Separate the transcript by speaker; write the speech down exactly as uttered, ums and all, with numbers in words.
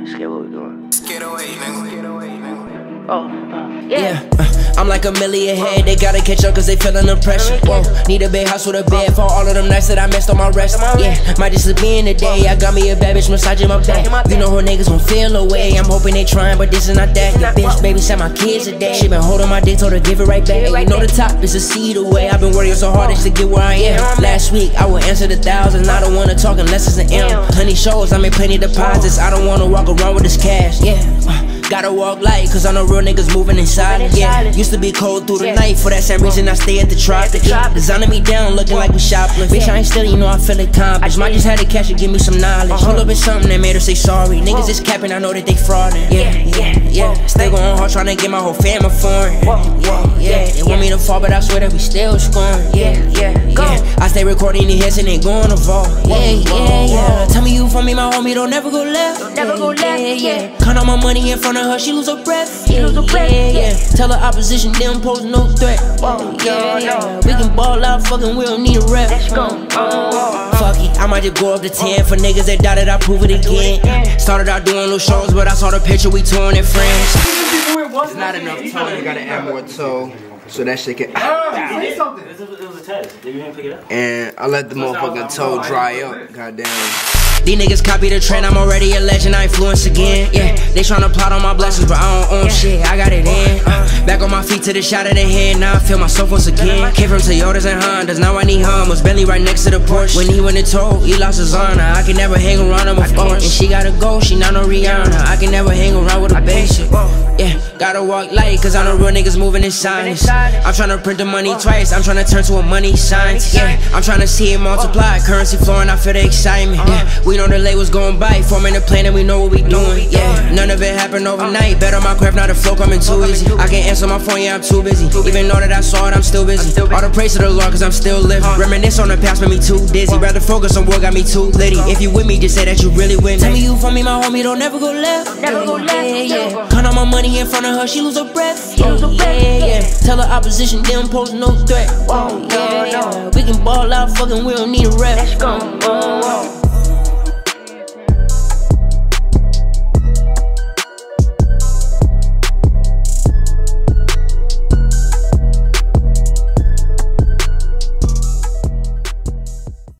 Speaker 1: Let's get what we doing.
Speaker 2: Let's get away, nigga. Get away, nigga.
Speaker 1: Oh, uh, yeah.
Speaker 3: Yeah, uh, I'm like a million ahead. They gotta catch up cause they feeling the pressure. Whoa, need a big house with a bed for all of them nights that I messed on my rest. Yeah, might just be in the day. I got me a bad bitch massaging my back. You know her niggas gon' feel away. I'm hoping they trying, but this is not that. Yeah, bitch, babysat my kids today. She been holding my dick, told her give it right back. And you know the top is a seed away. I've been working so hard just to get where I am. Last week I would answer the thousands. I don't wanna talk unless it's an M. Plenty shows, I make plenty deposits. I don't wanna walk around with this cash. Yeah. Uh, Gotta walk light, cause I know real niggas moving in silence. Yeah, used to be cold through the night. For that same reason I stay at the tropic. Yeah, designing me down, looking like we shoplift. Bitch, I ain't still, you know I feel accomplished. Might just had to catch it, give me some knowledge. Pull up in something that made her say sorry. Niggas is capping, I know that they frauding. Yeah, yeah, yeah. Still going hard, trying to get my whole family foreign. Yeah, yeah. They want me to fall, but I swear that we still scoring. Yeah, yeah, yeah. I stay recording the hits and they going to vault. Yeah, yeah, yeah. Tell me you for me, my homie, don't never go left.
Speaker 1: Never go left,
Speaker 3: yeah, yeah. Count all my money in front of her, she lose her breath. She lose her breath, yeah, yeah. Tell her opposition, them pose no threat. Whoa, yeah, yeah. We can ball out, fucking, we don't need a rep.
Speaker 1: Let's go. Oh.
Speaker 3: Fuck it, I might just go up to ten. For niggas that doubted, I prove it again. Started out doing little shows, but I saw the picture, we touring in France.
Speaker 4: It's not enough toe, you gotta add more toe. So that shit can.
Speaker 1: Ah, say something. It was a test. Did you even pick it up?
Speaker 4: And I let the motherfucking toe dry up. Goddamn.
Speaker 3: These niggas copy the trend, I'm already a legend, I influence again. Yeah, they tryna plot on my blessings, but I don't own shit, I got it in. uh, Back on my feet to the shot of the head, now I feel myself once again. Came from Toyotas and Hondas, now I need Hummers. Bentley right next to the Porsche. When he went and told, he lost his honor. I can never hang around him before. And she gotta go, she not no Rihanna. I can never hang around with a basic. Yeah, gotta walk light, cause I know real niggas moving in silence. I'm tryna print the money twice, I'm tryna turn to a money science. Yeah, I'm tryna see it multiply, currency flowing, I feel the excitement. Yeah, we know the labels going by, forming a plan and we know what we doing. Yeah, none of it happened overnight. Bet on my craft, now the flow coming too easy. I can't answer my phone, yeah, I'm too busy. Even though that I saw it, I'm still busy. All the praise to the Lord, cause I'm still living. Reminisce on the past, made me too dizzy. Rather focus on what got me too litty. If you with me, just say that you really with me. Tell me you for me, my homie, don't never go left.
Speaker 1: Never go left.
Speaker 3: Yeah, yeah. Count all my money in front of her, she lose her breath. Yeah, yeah, yeah. Tell her opposition, them pose no threat. Whoa, yeah, yeah. We can ball out, fucking, we don't need a rep.
Speaker 1: Let's go.